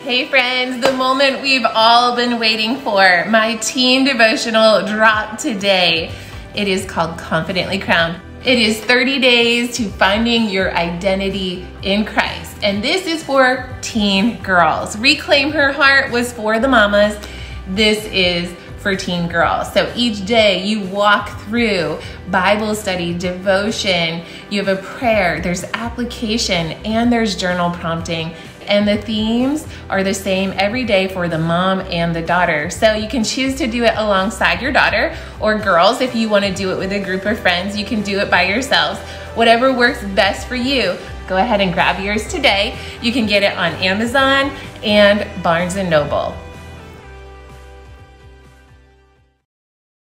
Hey friends, the moment we've all been waiting for. My teen devotional dropped today. It is called Confidently Crowned. It is 30 days to finding your identity in Christ. And this is for teen girls. Reclaim Her Heart was for the mamas. This is for teen girls. So each day you walk through Bible study, devotion, you have a prayer, there's application, and there's journal prompting. And the themes are the same every day for the mom and the daughter. So you can choose to do it alongside your daughter, or girls, if you want to do it with a group of friends, you can do it by yourselves. Whatever works best for you, go ahead and grab yours today. You can get it on Amazon and Barnes & Noble.